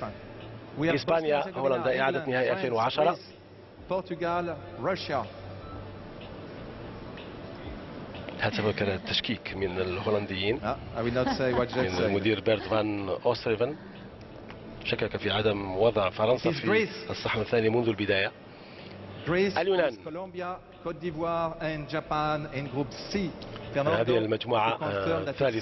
إسبانيا هولندا إعادة نهائي 2010. برتغال روسيا. حسب كان التشكيك من الهولنديين من المدير بيرت فان أوستريفن، شكك في عدم وضع فرنسا في الصحن الثاني منذ البداية. اليونان هذه المجموعة الثالثة